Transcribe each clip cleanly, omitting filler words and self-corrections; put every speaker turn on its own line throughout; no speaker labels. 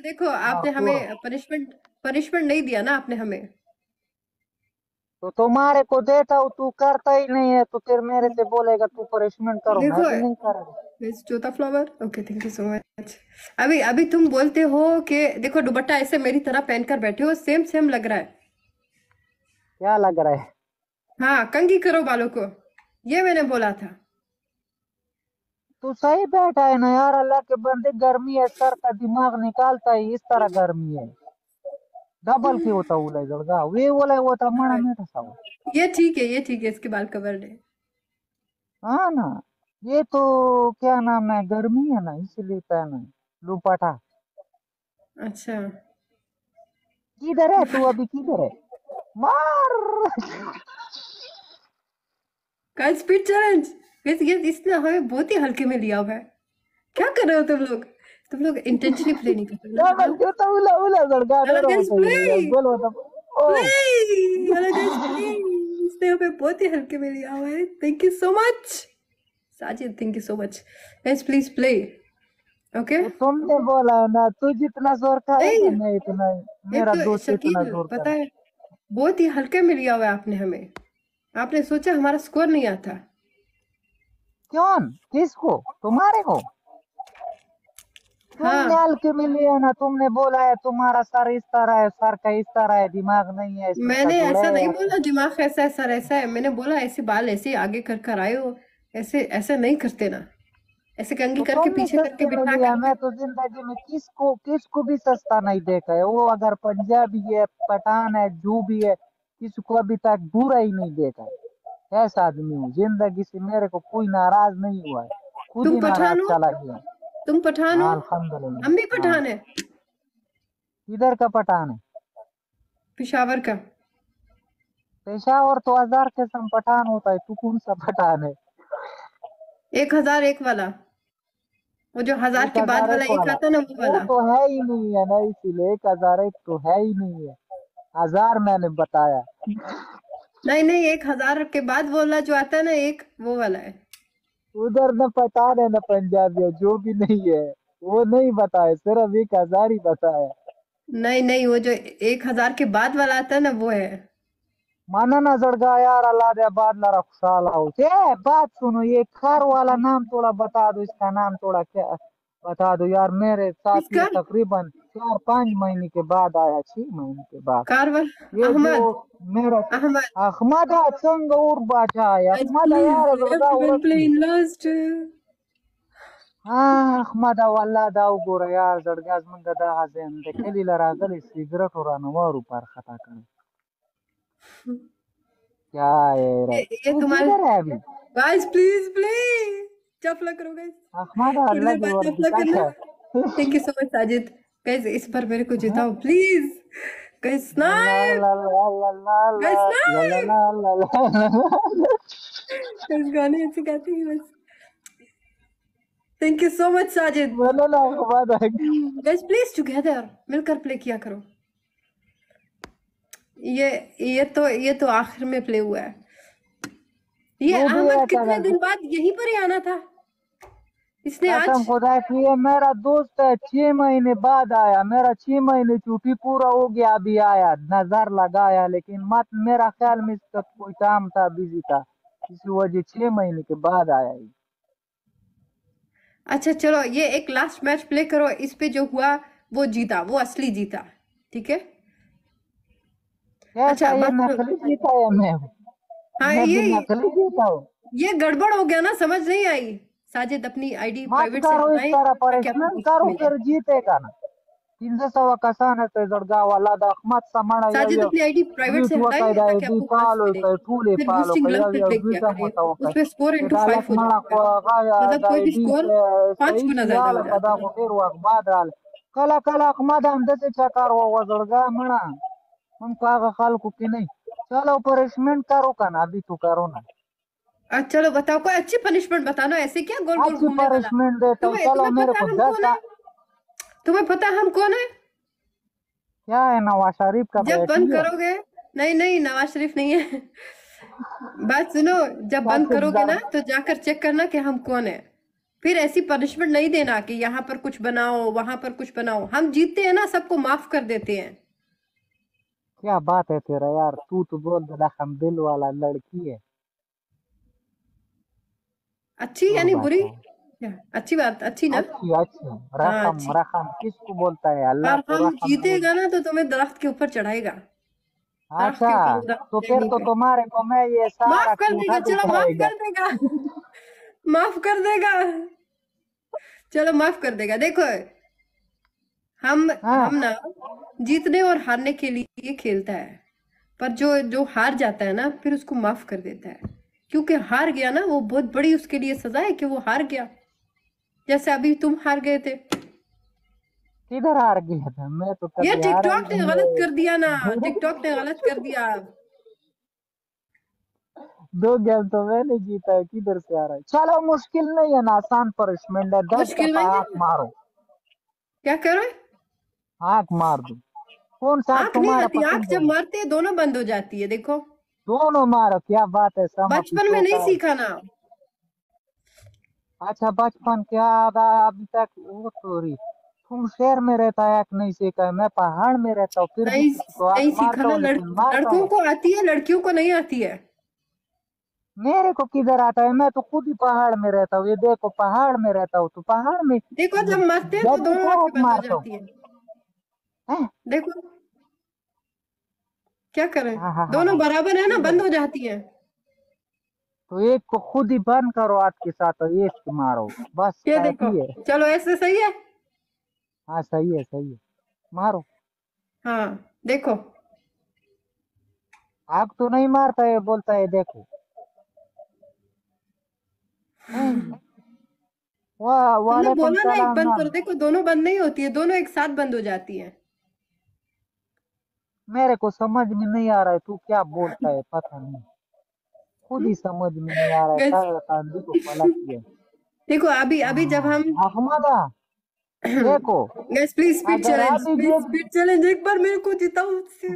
देखो
हाँ
आपने
तो
हमें पनिशमेंट पनिशमेंट नहीं दिया ना आपने हमें।
तुम्हारे को देता हूँ, तू करता ही नहीं है, तो फिर मेरे से बोलेगा तू पनिशमेंट करो, मैं
देखो
भी नहीं करूँगा।
जोता flower, okay thank you so much. अभी अभी तुम बोलते हो कि देखो दुपट्टा ऐसे मेरी तरह पहनकर बैठे हो, सेम सेम लग रहा है।
क्या लग रहा है?
हाँ कंघी करो बालों को, ये मैंने बोला था।
तू सही बैठा है ना यार, अल्लाह के बंदे, गर्मी है, सर का दिमाग निकालता है, इस तरह गर्मी है। डबल क्यों होता वो लगा वे बोला वो था मना
हाँ
नहीं था सब।
ये ठीक है, ये ठीक है, इसके बाल कवर्ड है।
हाँ ना, ये तो क्या नाम है, गर्मी है ना इसलिए पहना है दुपट्टा।
अच्छा
किधर है तू अभी, किधर है? मार।
कल स्पीड चैलेंज, ये इसने हमें बहुत ही हल्के में लिया हुआ है। क्या कर रहे हो तुम लोग? तुम लोग इंटेंशनली प्ले नहीं कर रहे
डबल
ना।
क्यों तो उला उला लड़का
हेलो
रो
गाइस
होता
प्ले,
है बोल होता।
Play,
oh
hello guys play. इसने हमें बहुत ही हल्के में लिया हुआ है। Thank you so much Sajid, thank you so much. Guys please play. Okay
वो तुमने बोला है ना, तू जितना जोर खाएगा
नहीं,
मैं इतना,
एक
मेरा
तो
दोस्त इतना
शकील
जोर
पता
करे।
है बहुत ही हल्के में लिया हुआ है आपने हमें। आपने सोचा हमारा स्कोर नहीं आता।
क्यों? किसको? तुम्हारे को? तुमने
हाँ
हल्के में लिया ना, तुमने बोला है तुम्हारा सर इस तरह है, सर का इस तरह है, दिमाग नहीं है इसमें का
मैंने
जोड़े
ऐसा नहीं
है।
बोला दिमाग ऐसा ऐसा ऐसा है, मैंने बोला ऐसे बाल ऐसे आगे कर कर आए हो। ऐसे ऐसे नहीं करते ना, ऐसे कंघी
तो
करके
तुमने
पीछे करके
सस्ते में
बिठा
लिया,
करके।
मैं तो जिंदगी में किसको किसको भी सस्ता नहीं देखा है, वो अगर पंजाबी है, पठान है, जो भी है, किसको अभी तक बुरा ही नहीं देखा है। ऐसा आदमी हूँ, जिंदगी से मेरे को कोई नाराज नहीं हुआ है, खुद
तुम
ही नाराज
पठान हो,
चला गया।
तुम पठान हो,
हाँ
हम भी
अल्हम्दुलिल्लाह हाँ।
पठान है।
इधर का पठान है?
पिशावर का।
पेशावर तो हजार के सम पठान होता है, तू कौन सा पठान है?
1001 वाला, वो जो हजार
एक
के बाद
हजार
वाला
एक
एक
वाला?
आता ना वो
वो
वाला।
तो है ही नहीं है ना, इसीलिए 1001 तो है ही नहीं है, हजार मैंने बताया।
नहीं नहीं, 1000 के बाद वाला जो आता है ना एक, वो वाला है।
उधर न पठान है न पंजाबी है, जो भी नहीं है वो नहीं बताया, सिर्फ 1000 ही बताया।
नहीं नहीं, वो जो 1000 के बाद वाला आता है ना वो है।
माना ना जड़गा यार, अल्लाह दे बाद ला रखसाला हो बात सुनो, ये कार वाला नाम थोड़ा बता दो, इसका नाम थोड़ा क्या बता दो यार, मेरे साथ ये
किसका?
तकरीबन 4-5 महीने के बाद आया, 6 महीने के बाद।
कारवर।
ये जो
अहमद,
मेरा
अहमद।
अहमद संग और बाचा है,
Guys,
अहमद
please,
यार Jatga
everyone play
उरकी।
in last.
हाँ अहमद वाला दाव गोरा यार जड़गा मंगा दा हजेन देखली लरा गली सिगरेट और अनवर ऊपर खता कर। क्या है रे,
ये
तू
तुम्हारे।
किधर है अभी?
गाइस प्लीज प्ले, चफला करो गाइस।
अहमद
थोड़ी
अल्लाह
देर
की
बाद
वर्दी
चफला
का
करना।
है।
Thank you so much Sajid. Guys इस बार मेरे को
हाँ?
जिताओ प्लीज। गाइस
ला ला
स्नाइप,
ला ला ला ला
गाइस
ला ला
स्नाइप।
ला ला ला ला।
गाइस गाने ऐसे गाते हैं बस। Thank you so much Sajid.
बोलो ना अहमद है।
गाइस प्लीज टुगेदर मिलकर प्ले किया करो। ये ये तो आखिर में प्ले हुआ है। ये
तू भी
अहमद
ऐसा
कितने
कर,
दिन बाद यहीं पर ही आना था इसने
कसम
आज।
खुदा की ये मेरा दोस्त है, 6 महीने बाद आया, मेरा 6 महीने छुट्टी पूरा हो गया, अभी आया, नजर लगाया, लेकिन मत मेरा ख्याल में इसका कोई काम था, बिजी था, इसी वजह 6 महीने के बाद आया ये।
अच्छा चलो ये एक लास्ट मैच प्ले करो, इस पे जो हुआ वो जीता, वो असली जीता। ठीक है।
कैसा
अच्छा
ये
बात सुनो।
नकली जीता है मैं हूँ?
हाँ
मैं भी
ये
नकली जीता हूँ?
ये गड़बड़ हो गया ना, समझ नहीं आई। साजिद अपनी आईडी
मत
प्राइवेट से
करो इस
हटाएं
तरह,
ताकि आपको
परेशान
बूस्ट
करो
मिले।
फिर जीतेगा ना। 300 कसान है ते जड़गा वाला दा अहमद समाना या
साजिद
या
अपनी आईडी प्राइवेट से
म्यूट हुआ
हटाएं
कायदा है
ताकि
दी
आपको बूस्ट
पालो
मिले।
का ठूले
फिर
पालो
बूस्टिंग
का
रन पे
या
प्ले किया
वीजा
करें,
होता होता
उसमें स्कोर
ये
इंटू
डालक
5 हो
मना
जाएगा।
को गाया
मतलब
दा
कोई भी
दी
स्कोर 5
सही
गुना ज्यादा
सियाल
हो
कदा
जाता है।
को फिर वक्त बाद आल कला कला अहमद हम दसे चकार हुआ जड़गा मना हम का खाल को कि नहीं। चलो पनिशमेंट करो का ना, अभी तो करो ना।
चलो बताओ कोई अच्छी पनिशमेंट बताना, ऐसे क्या गोल गोल
अच्छी
घूमने वाला।
पनिशमेंट देता हूँ,
तुम्हें
चलो
तुम्हें
मेरे
पता
को
है हम
दस
कौन है? तुम्हें पता है हम कौन है?
क्या है, नवाज शरीफ का
जब
बेटी
बंद
है?
करोगे। नहीं नहीं, नवाज शरीफ नहीं है। बात सुनो, जब बंद
सच
करोगे ना
जड़
तो जाकर चेक करना कि हम कौन है। फिर ऐसी पनिशमेंट नहीं देना कि यहाँ पर कुछ बनाओ वहां पर कुछ बनाओ। हम जीतते हैं ना, सबको माफ कर देते हैं।
क्या बात है तेरा यार, तू तो बोल दे हम दिल वाला लड़की है।
अच्छी
और
यानी बुरी?
बता।
क्या अच्छी बात? अच्छी ना?
अच्छी अच्छी।
हाँ
रकम
अच्छी।
रकम किसको बोलता है, अल्लाह
और
को
हम
रकम बोल।
जीतेगा ना तो तुम्हें दरख्त के ऊपर चढ़ाएगा। दरख्त
अच्छा,
के ऊपर वो दरख्त
तो
है
फिर
यहीं
तो
पे।
तुम्हारे को मैं ये
माफ
सारा
कर
कूठा
देगा, चलो माफ
दिखाएगा।
कर देगा। माफ कर देगा। चलो माफ कर देगा। देखो, हम
हाँ।
हम ना जीतने और हारने के लिए खेलता है। पर जो जो हार जाता है ना, फिर उसको माफ कर देता है। क्योंकि हार गया ना, वो बहुत बड़ी उसके लिए सजा है कि वो हार गया। जैसे अभी तुम हार गए थे।
किधर हार गया था, मैं तो
ये
कभी हारा ही
टिकटॉक ने
नहीं
गलत कर दिया ना,
है।
टिकटॉक ने गलत कर दिया।
2 गेम तो मैंने जीता है, किधर से आ रहा है। चलो मुश्किल नहीं है ना, आसान पनिशमेंट है, 10
मुश्किल
दफा
नहीं
आंख
है।
मारो।
क्या करो?
आंख मार दो। कौन सा
आंख नहीं
तुम्हारा
आती, आंख
पसंद
जब
है।
मारते हैं दोनों बंद हो जाती है, देखो।
दोनों मारो, क्या बात है, समा
बचपन में नहीं
पिछोता है।
सीखा ना।
अच्छा बचपन क्या अभी तक वो तोरी। तुम शहर में रहता है, आंख नहीं सीखा है, मैं पहाड़ में रहता हूँ, फिर भी
नहीं,
किसी को आंख
नहीं सीखा
मारता
ना।
हूँ, लेकिन मारता
लड़कों
हूँ।
को आती है, लड़कियों को नहीं आती है।
मेरे को किधर आता है, मैं तो खुद ही पहाड़ में रहता हूँ, ये देखो पहाड़ में रहता हूँ, तो पहाड़ में
देखो, जब मरते हैं तो
जब भी
दोनों
को
आंखें बंद हो
मारता हूँ।
जाती है।
हैं?
देखो, क्या करें।
हाँ हाँ हाँ
दोनों
हाँ।
बराबर है ना,
ठीक है,
बंद हो जाती है।
तो एक को खुद ही बंद करो हाथ के साथ और एक को मारो, बस
ये देखो।
काफी है।
चलो, ऐसे सही है।
हाँ सही है सही है। मारो।
हाँ देखो।
आग तो नहीं मारता है, बोलता है देखो। हैं? वाह
तुमने
वालेकुम
बोला ना एक
सलाम
बंद
नाम।
करो, देखो दोनों बंद नहीं होती है, दोनों एक साथ बंद हो जाती है।
मेरे को समझ में नहीं आ रहा है, तू क्या बोलता है पता नहीं। खुद ही समझ में नहीं आ रहा है,
गैस,
सारा कांदी को पलट किया।
देखो अभी अभी जब हम
अहमदा, देखो।
गैस, प्लीज स्पीड
अगर
चैलेंज,
अभी
प्लीज
जीत,
स्पीड चैलेंज, एक बार मेरे को जिताओ उससे।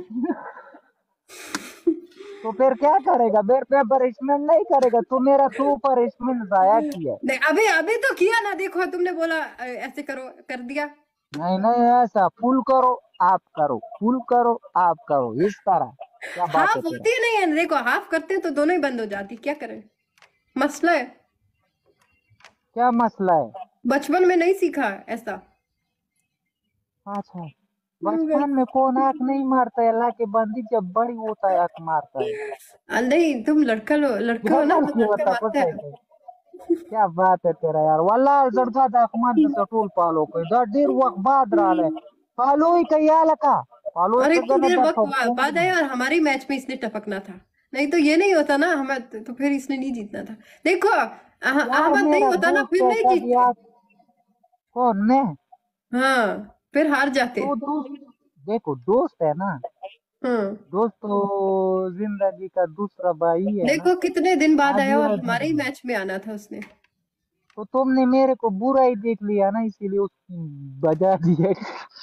तो फिर क्या करेगा, मेरे पे पनिशमेंट नहीं करेगा, तू मेरा तू पनिशमेंट जाया किया।
नहीं, अभी अभी तो किया ना, देखो तुमने बोला ऐसे करो, कर दिया।
नहीं नहीं, ऐसा फुल करो, आप करो, फुल करो, आप करो, इस तरह। क्या बात है
हाफ
तेरा।
होती नहीं है, देखो हाफ करते हैं तो दोनों ही बंद हो जाती, क्या करें। मसला है।
क्या मसला है।
बचपन में नहीं सीखा ऐसा।
अच्छा, बचपन में कौन आंख नहीं मारता है, अल्लाह के बंदी जब बड़ी होता है आंख मारता है।
नहीं, तुम लड़का लो, लड़का हो
ज्यादा
ना तो
नहीं
लड़का
होता
मारता
पता है
है।
क्या? क्या बात है तेरा यार, वल्लाह जड़ता दाखमान से टूल पालो कोई डीर वक्त बाद रहा है। पालो ही कहीं लका। पालो
और
ही
इतनी
कगने
देर वक्त
बैठो
बाद
पूरी।
आया और हमारी मैच में इसने टपकना था। नहीं तो ये नहीं होता ना, हमें तो फिर इसने नहीं जीतना था। देखो,
यार
अहमद नहीं
मेरा
होता ना,
दोस्त
फिर
है,
नहीं
कभी
जीतते।
आप। कौन मैं।
हाँ, फिर हार जाते।
तो दोस्त, देखो दोस्त है ना।
हाँ,
दोस्त तो जिंदगी का दूसरा भाई है ना।
देखो कितने दिन बाद
आज
आया और
ये
हमारे ही मैच में आना था उसने।
तो तुमने मेरे को बुरा ही देख लिया ना, इसीलिए उसकी बजा दिया।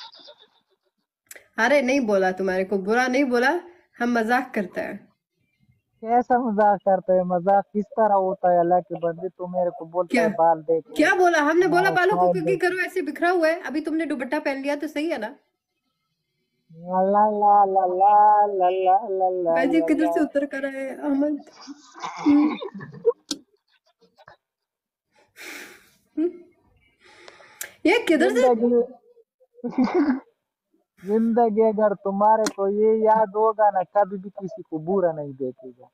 अरे नहीं बोला, तुम्हारे को बुरा नहीं बोला। हम मजाक करते हैं।
कैसा मजाक करते हैं, मजाक किस तरह होता है, अल्लाह के बंदे, तो मेरे को बोलता
क्या?
है बाल देखो।
क्या बोला? हमने बोला
तुम्हारा
बालों को
स्टाइल
क्योंकि
देखो।
करो ऐसे बिखरा हुआ है, अभी तुमने दुपट्टा पहन लिया तो सही है ना।
ला ला ला ला ला ला ला ला ला
भाई जी
ला
किधर
ला।
से उतर कर आए अहमद। हम्म, हम्म। ये किधर से?
जिंदगी, जिंदगी अगर तुम्हारे को ये याद होगा ना, कभी भी किसी को बुरा नहीं देखेगा।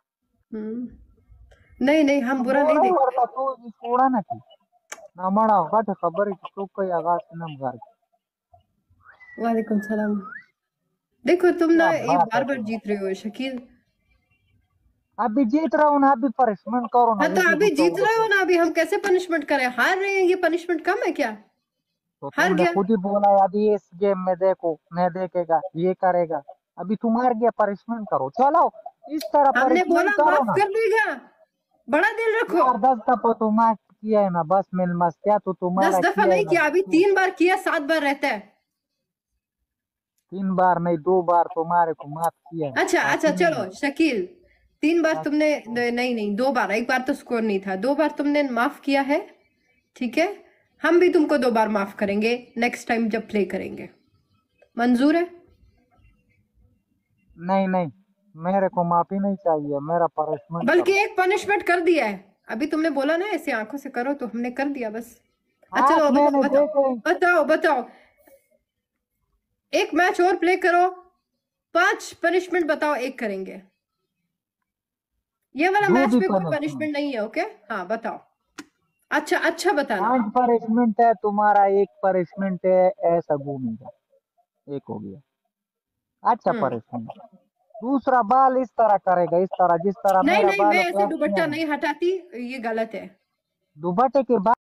नहीं नहीं, हम
तो
बुरा नहीं
बुरा ही
देखते।
करता तो छोड़ा ना की। ना मना होगा तो खबर है कि तू कोई आगाज से नम घर।
वालेकुम सलाम। देखो तुम ना
क्या
ये
बात है
बार बार
तेरा।
जीत रहे हो शकील।
अभी जीत रहा हूँ ना, अभी पनिशमेंट करो ना,
हाँ तो
इसी
अभी
गुस्सा
जीत
हो
रहे हो
तो।
ना, अभी हम कैसे पनिशमेंट करें? हार रहे हैं, ये पनिशमेंट कम है क्या?
तो
हार
तुमने
गया।
खुद ही बोला है, अभी इस गेम में देखो मैं देखेगा ये करेगा। अभी तुम हार गया, पनिशमेंट करो चलो। इस तरह
हमने
पनिशमेंट
बोला
करो
माफ
ना।
कर देगा। बड़ा दिल रखो।
यार 10 दफा तो माफ किया है ना, बस मिल मस्त क्या तो
दस
तुम्हारा
दफा
किया है
नहीं
ना
किया, अभी
तो।
3 बार किया, 7 बार रहता है।
3 बार नहीं, 2 बार तुम्हारे को माफ किया है,
अच्छा अच्छा,
काफी नहीं
चलो
है।
शकील, 3 बार
बस
तुमने
तो
नहीं नहीं, 2 बार, एक बार तो स्कोर नहीं था, 2 बार तुमने माफ किया है। ठीक है, हम भी तुमको 2 बार माफ करेंगे नेक्स्ट टाइम जब प्ले करेंगे। मंजूर है?
नहीं नहीं, मेरे को माफी नहीं चाहिए, मेरा पनिशमेंट
बल्कि
करो।
एक पनिशमेंट कर दिया है, अभी तुमने बोला ना ऐसे आंखों से करो तो हमने कर दिया बस। अच्छा चलो
आंख
अभी
मैंने
बताओ
देखे।
बताओ बताओ, एक मैच और प्ले करो, 5 पनिशमेंट बताओ, एक करेंगे। ये वाला
दो
मैच
भी
में कोई
पनिशमेंट।
पनिशमेंट नहीं है, ओके? हाँ बताओ। अच्छा अच्छा बताना।
5 पनिशमेंट है तुम्हारा, एक पनिशमेंट है ऐसा घूमेगा, एक हो गया। अच्छा
हम्म।
पनिशमेंट। दूसरा बाल इस तरह करेगा, इस तरह जिस तरह
नहीं
मेरा
नहीं,
बाल
मैं
है
ऐसे
क्लास में
दुपट्टा
है।
नहीं हटाती, ये गलत है।
दुपट्टे के